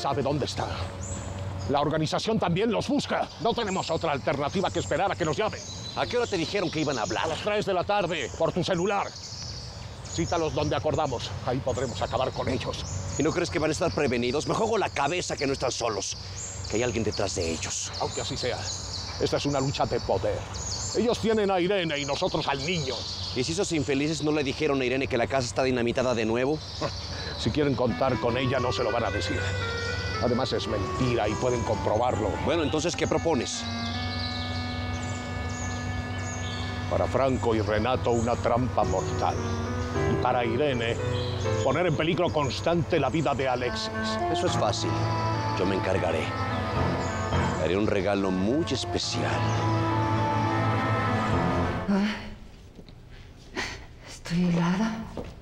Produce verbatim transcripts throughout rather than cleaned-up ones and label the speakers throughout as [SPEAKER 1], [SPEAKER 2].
[SPEAKER 1] sabe dónde está. La organización también los busca. No tenemos otra alternativa que esperar a que nos llamen.
[SPEAKER 2] ¿A qué hora te dijeron que iban a hablar?
[SPEAKER 1] A las tres de la tarde, por tu celular. Cítalos donde acordamos. Ahí podremos acabar con ellos.
[SPEAKER 2] ¿Y no crees que van a estar prevenidos? Me juego la cabeza que no están solos. Que hay alguien detrás de ellos.
[SPEAKER 1] Aunque así sea, esta es una lucha de poder. Ellos tienen a Irene y nosotros al niño.
[SPEAKER 2] ¿Y si esos infelices no le dijeron a Irene que la casa está dinamitada de nuevo?
[SPEAKER 1] Si quieren contar con ella, no se lo van a decir. Además, es mentira y pueden comprobarlo.
[SPEAKER 2] Bueno, entonces, ¿qué propones?
[SPEAKER 1] Para Franco y Renato, una trampa mortal. Y para Irene, poner en peligro constante la vida de Alexis.
[SPEAKER 2] Eso es fácil. Yo me encargaré. Le haré un regalo muy especial.
[SPEAKER 3] Ay, estoy helada.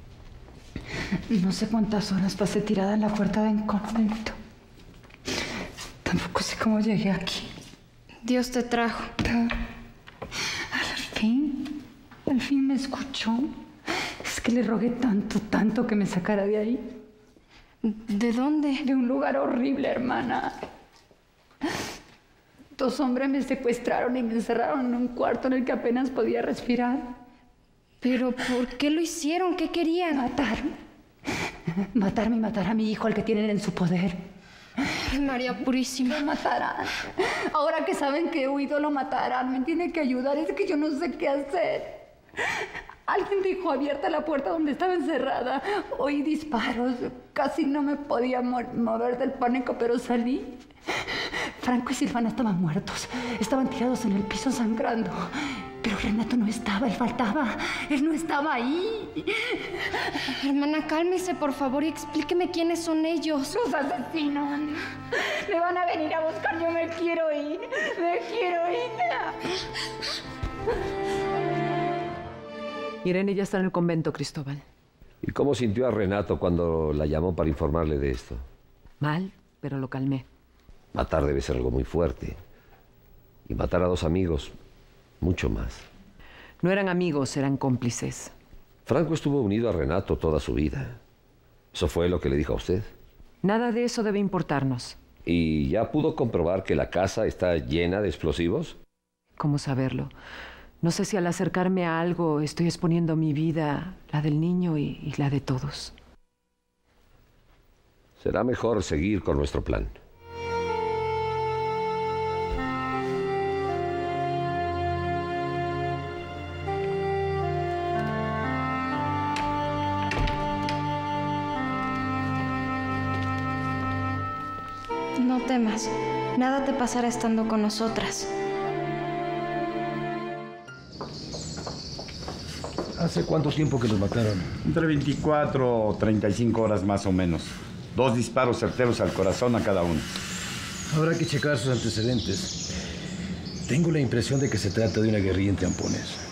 [SPEAKER 3] No sé cuántas horas pasé tirada en la puerta del convento. Tampoco sé cómo llegué aquí.
[SPEAKER 4] Dios te trajo.
[SPEAKER 3] Al fin, al fin me escuchó. Es que le rogué tanto, tanto que me sacara de ahí.
[SPEAKER 4] ¿De dónde?
[SPEAKER 3] De un lugar horrible, hermana. Dos hombres me secuestraron y me encerraron en un cuarto en el que apenas podía respirar.
[SPEAKER 4] ¿Pero por qué lo hicieron? ¿Qué querían?
[SPEAKER 3] Matarme. Matarme y matar a mi hijo, al que tienen en su poder.
[SPEAKER 4] Ay, María Purísima.
[SPEAKER 3] Lo matarán. Ahora que saben que he huido, lo matarán. Me tiene que ayudar. Es que yo no sé qué hacer. Alguien dejó abierta la puerta donde estaba encerrada. Oí disparos. Casi no me podía mo mover del pánico, pero salí. Franco y Silvana estaban muertos. Estaban tirados en el piso sangrando. Pero Renato no estaba, él faltaba. Él no estaba ahí.
[SPEAKER 4] Hermana, cálmese, por favor, y explíqueme quiénes son ellos.
[SPEAKER 3] Los asesinos. Me van a venir a buscar. Yo me quiero ir. Me quiero ir.
[SPEAKER 5] Irene ya está en el convento, Cristóbal.
[SPEAKER 6] ¿Y cómo sintió a Renato cuando la llamó para informarle de esto?
[SPEAKER 5] Mal, pero lo calmé.
[SPEAKER 6] Matar debe ser algo muy fuerte. Y matar a dos amigos, mucho más.
[SPEAKER 5] No eran amigos, eran cómplices.
[SPEAKER 6] Franco estuvo unido a Renato toda su vida. ¿Eso fue lo que le dijo a usted?
[SPEAKER 5] Nada de eso debe importarnos.
[SPEAKER 6] ¿Y ya pudo comprobar que la casa está llena de explosivos?
[SPEAKER 5] ¿Cómo saberlo? No sé si al acercarme a algo estoy exponiendo mi vida, la del niño y, y la de todos.
[SPEAKER 6] Será mejor seguir con nuestro plan.
[SPEAKER 4] No temas. Nada te pasará estando con nosotras.
[SPEAKER 7] ¿Hace cuánto tiempo que los mataron?
[SPEAKER 8] Entre veinticuatro o treinta y cinco horas más o menos. Dos disparos certeros al corazón a cada uno.
[SPEAKER 7] Habrá que checar sus antecedentes. Tengo la impresión de que se trata de una guerrilla entre ampones.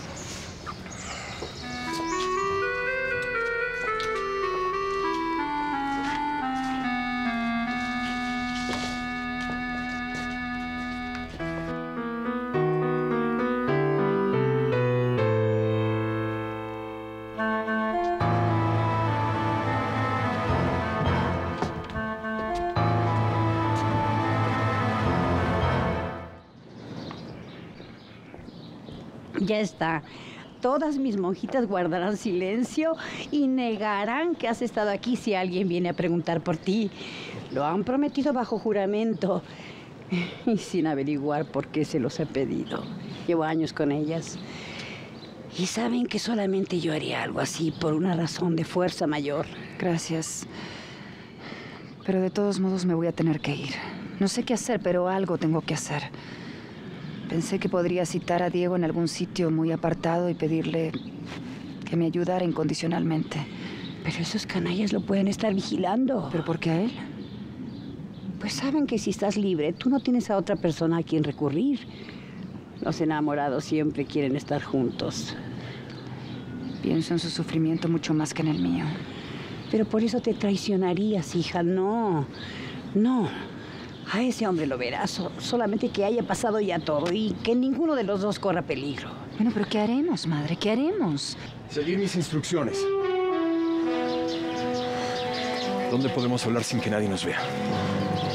[SPEAKER 9] Ya está. Todas mis monjitas guardarán silencio y negarán que has estado aquí si alguien viene a preguntar por ti. Lo han prometido bajo juramento y sin averiguar por qué se los he pedido. Llevo años con ellas y saben que solamente yo haría algo así por una razón de fuerza mayor.
[SPEAKER 3] Gracias. Pero de todos modos me voy a tener que ir. No sé qué hacer, pero algo tengo que hacer. Pensé que podría citar a Diego en algún sitio muy apartado y pedirle que me ayudara incondicionalmente.
[SPEAKER 9] Pero esos canallas lo pueden estar vigilando.
[SPEAKER 3] ¿Pero por qué a él?
[SPEAKER 9] Pues saben que si estás libre, tú no tienes a otra persona a quien recurrir. Los enamorados siempre quieren estar juntos.
[SPEAKER 3] Pienso en su sufrimiento mucho más que en el mío.
[SPEAKER 9] Pero por eso te traicionarías, hija. No, no. A ese hombre lo verás, so- solamente que haya pasado ya todo y que ninguno de los dos corra peligro.
[SPEAKER 3] Bueno, pero ¿qué haremos, madre? ¿Qué haremos?
[SPEAKER 7] Seguir mis instrucciones.
[SPEAKER 10] ¿Dónde podemos hablar sin que nadie nos vea?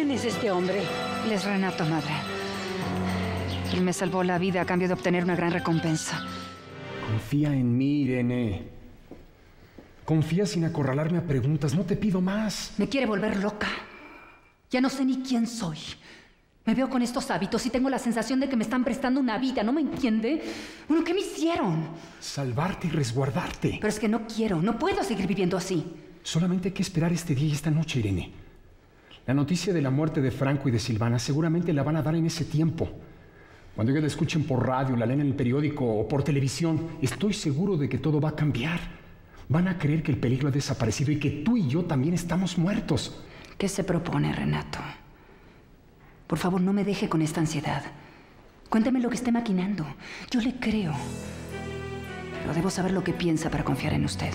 [SPEAKER 9] ¿Quién es este hombre?
[SPEAKER 3] Él es Renato, madre. Él me salvó la vida a cambio de obtener una gran recompensa.
[SPEAKER 10] Confía en mí, Irene. Confía sin acorralarme a preguntas. No te pido más.
[SPEAKER 3] Me quiere volver loca. Ya no sé ni quién soy. Me veo con estos hábitos y tengo la sensación de que me están prestando una vida. ¿No me entiende? Bueno, ¿qué me hicieron?
[SPEAKER 10] Salvarte y resguardarte.
[SPEAKER 3] Pero es que no quiero. No puedo seguir viviendo así.
[SPEAKER 10] Solamente hay que esperar este día y esta noche, Irene. La noticia de la muerte de Franco y de Silvana seguramente la van a dar en ese tiempo. Cuando ellos la escuchen por radio, la leen en el periódico o por televisión, estoy seguro de que todo va a cambiar. Van a creer que el peligro ha desaparecido y que tú y yo también estamos muertos.
[SPEAKER 3] ¿Qué se propone, Renato? Por favor, no me deje con esta ansiedad. Cuénteme lo que esté maquinando. Yo le creo. Pero debo saber lo que piensa para confiar en usted.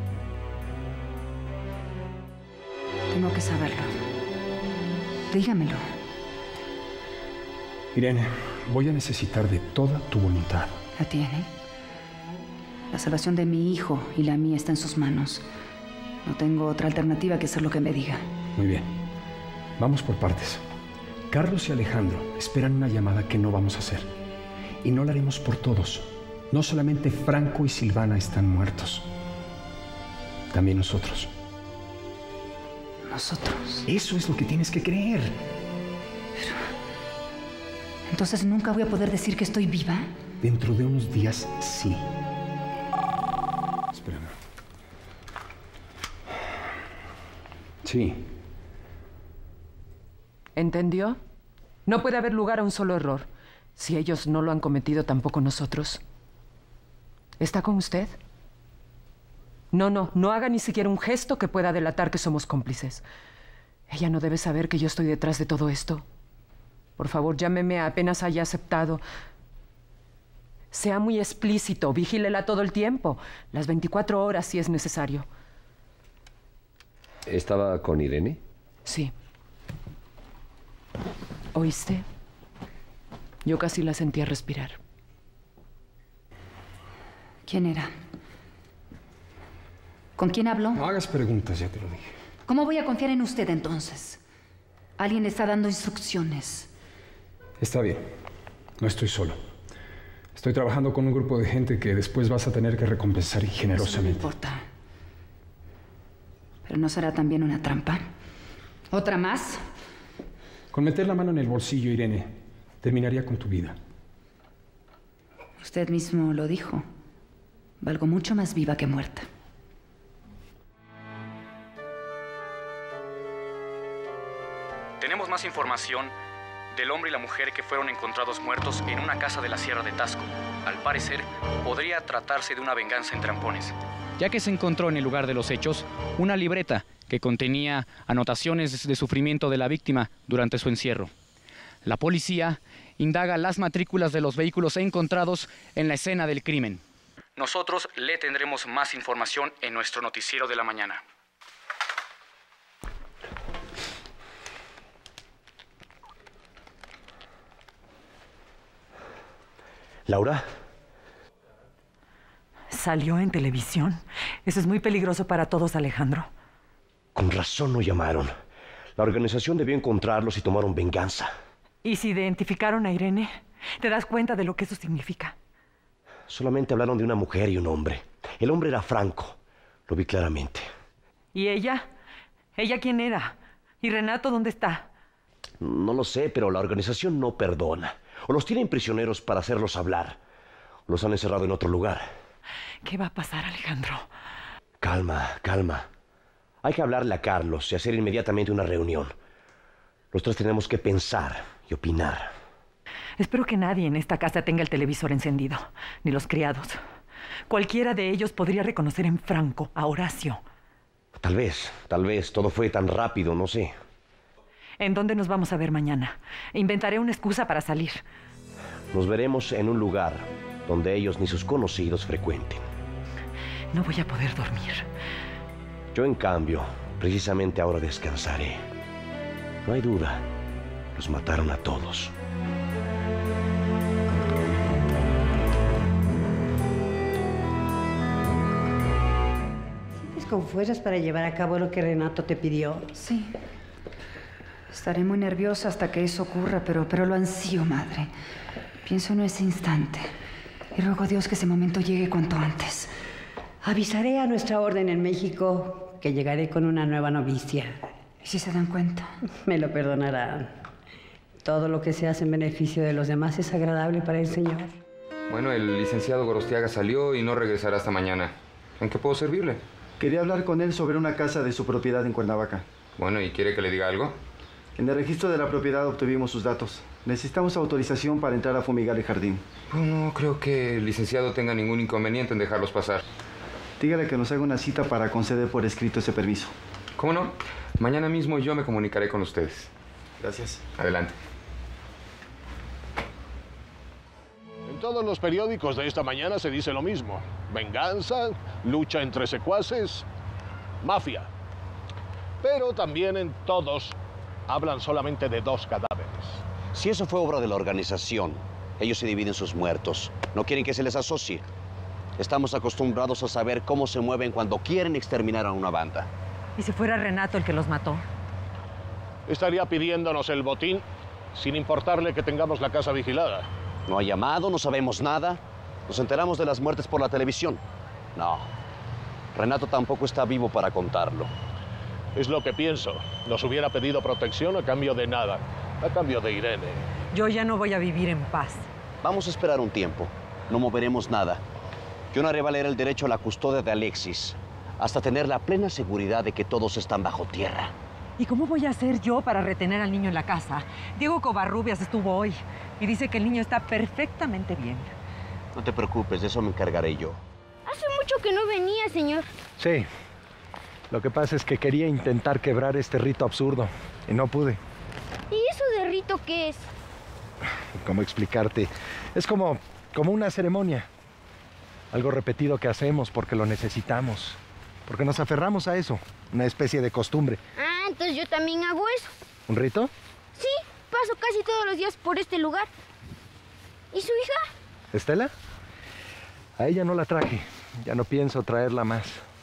[SPEAKER 3] Tengo que saberlo. Dígamelo.
[SPEAKER 10] Irene, voy a necesitar de toda tu voluntad.
[SPEAKER 3] ¿La tiene? La salvación de mi hijo y la mía está en sus manos. No tengo otra alternativa que hacer lo que me diga.
[SPEAKER 10] Muy bien. Vamos por partes. Carlos y Alejandro esperan una llamada que no vamos a hacer. Y no la haremos por todos. No solamente Franco y Silvana están muertos. También nosotros.
[SPEAKER 3] ¿Nosotros?
[SPEAKER 10] Eso es lo que tienes que creer.
[SPEAKER 3] Pero... ¿entonces nunca voy a poder decir que estoy viva?
[SPEAKER 10] Dentro de unos días, sí. Espérame. Sí.
[SPEAKER 5] ¿Entendió? No puede haber lugar a un solo error. Si ellos no lo han cometido, tampoco nosotros. ¿Está con usted? No, no, no haga ni siquiera un gesto que pueda delatar que somos cómplices. Ella no debe saber que yo estoy detrás de todo esto. Por favor, llámeme apenas haya aceptado. Sea muy explícito, vigílela todo el tiempo. Las veinticuatro horas si es necesario.
[SPEAKER 6] ¿Estaba con Irene?
[SPEAKER 5] Sí. ¿Oíste? Yo casi la sentía respirar.
[SPEAKER 3] ¿Quién era? ¿Con quién habló?
[SPEAKER 10] No hagas preguntas, ya te lo dije.
[SPEAKER 3] ¿Cómo voy a confiar en usted entonces? Alguien está dando instrucciones.
[SPEAKER 10] Está bien. No estoy solo. Estoy trabajando con un grupo de gente que después vas a tener que recompensar generosamente.
[SPEAKER 3] Eso no importa. Pero ¿no será también una trampa? ¿Otra más?
[SPEAKER 10] Con meter la mano en el bolsillo, Irene, terminaría con tu vida.
[SPEAKER 3] Usted mismo lo dijo. Valgo mucho más viva que muerta.
[SPEAKER 11] Tenemos más información del hombre y la mujer que fueron encontrados muertos en una casa de la Sierra de Tasco. Al parecer, podría tratarse de una venganza entre ampones, ya que se encontró en el lugar de los hechos una libreta que contenía anotaciones de sufrimiento de la víctima durante su encierro. La policía indaga las matrículas de los vehículos encontrados en la escena del crimen. Nosotros le tendremos más información en nuestro noticiero de la mañana.
[SPEAKER 2] ¿Laura?
[SPEAKER 12] ¿Salió en televisión? Eso es muy peligroso para todos, Alejandro.
[SPEAKER 2] Con razón no llamaron. La organización debió encontrarlos y tomaron venganza.
[SPEAKER 12] ¿Y si identificaron a Irene? ¿Te das cuenta de lo que eso significa?
[SPEAKER 2] Solamente hablaron de una mujer y un hombre. El hombre era Franco. Lo vi claramente.
[SPEAKER 12] ¿Y ella? ¿Ella quién era? ¿Y Renato dónde está?
[SPEAKER 2] No lo sé, pero la organización no perdona. O los tienen prisioneros para hacerlos hablar. O los han encerrado en otro lugar.
[SPEAKER 12] ¿Qué va a pasar, Alejandro?
[SPEAKER 2] Calma, calma. Hay que hablarle a Carlos y hacer inmediatamente una reunión. Los tres tenemos que pensar y opinar.
[SPEAKER 12] Espero que nadie en esta casa tenga el televisor encendido, ni los criados. Cualquiera de ellos podría reconocer en Franco a Horacio.
[SPEAKER 2] Tal vez, tal vez. Todo fue tan rápido, no sé.
[SPEAKER 12] ¿En dónde nos vamos a ver mañana? Inventaré una excusa para salir.
[SPEAKER 2] Nos veremos en un lugar donde ellos ni sus conocidos frecuenten.
[SPEAKER 12] No voy a poder dormir.
[SPEAKER 2] Yo, en cambio, precisamente ahora descansaré. No hay duda, los mataron a todos.
[SPEAKER 9] ¿Sientes con fuerzas para llevar a cabo lo que Renato te pidió?
[SPEAKER 3] Sí. Estaré muy nerviosa hasta que eso ocurra, pero, pero lo ansío, madre. Pienso en ese instante y ruego a Dios que ese momento llegue cuanto antes.
[SPEAKER 9] Avisaré a nuestra orden en México que llegaré con una nueva novicia.
[SPEAKER 3] ¿Y si se dan cuenta?
[SPEAKER 9] Me lo perdonarán. Todo lo que se hace en beneficio de los demás es agradable para el Señor.
[SPEAKER 13] Bueno, el licenciado Gorostiaga salió y no regresará hasta mañana. ¿En qué puedo servirle?
[SPEAKER 14] Quería hablar con él sobre una casa de su propiedad en Cuernavaca.
[SPEAKER 13] Bueno, ¿y quiere que le diga algo?
[SPEAKER 14] En el registro de la propiedad obtuvimos sus datos. Necesitamos autorización para entrar a fumigar el jardín.
[SPEAKER 13] Pues no creo que el licenciado tenga ningún inconveniente en dejarlos pasar.
[SPEAKER 14] Dígale que nos haga una cita para conceder por escrito ese permiso.
[SPEAKER 13] ¿Cómo no? Mañana mismo yo me comunicaré con ustedes.
[SPEAKER 14] Gracias.
[SPEAKER 13] Adelante.
[SPEAKER 1] En todos los periódicos de esta mañana se dice lo mismo. Venganza, lucha entre secuaces, mafia. Pero también en todos hablan solamente de dos cadáveres.
[SPEAKER 2] Si eso fue obra de la organización, ellos se dividen sus muertos. No quieren que se les asocie. Estamos acostumbrados a saber cómo se mueven cuando quieren exterminar a una banda.
[SPEAKER 12] ¿Y si fuera Renato el que los mató?
[SPEAKER 1] Estaría pidiéndonos el botín sin importarle que tengamos la casa vigilada.
[SPEAKER 2] No ha llamado, no sabemos nada. Nos enteramos de las muertes por la televisión. No, Renato tampoco está vivo para contarlo.
[SPEAKER 1] Es lo que pienso. Nos hubiera pedido protección a cambio de nada. A cambio de Irene.
[SPEAKER 12] Yo ya no voy a vivir en paz.
[SPEAKER 2] Vamos a esperar un tiempo. No moveremos nada. Yo no haré valer el derecho a la custodia de Alexis hasta tener la plena seguridad de que todos están bajo tierra.
[SPEAKER 12] ¿Y cómo voy a hacer yo para retener al niño en la casa? Diego Covarrubias estuvo hoy y dice que el niño está perfectamente bien.
[SPEAKER 2] No te preocupes, de eso me encargaré yo.
[SPEAKER 15] Hace mucho que no venía, señor.
[SPEAKER 16] Sí. Lo que pasa es que quería intentar quebrar este rito absurdo y no pude.
[SPEAKER 15] ¿Y eso de rito qué es?
[SPEAKER 16] ¿Cómo explicarte? Es como, como una ceremonia. Algo repetido que hacemos porque lo necesitamos. Porque nos aferramos a eso. Una especie de costumbre.
[SPEAKER 15] Ah, entonces yo también hago eso.
[SPEAKER 16] ¿Un rito?
[SPEAKER 15] Sí, paso casi todos los días por este lugar. ¿Y su hija?
[SPEAKER 16] ¿Estela? A ella no la traje. Ya no pienso traerla más.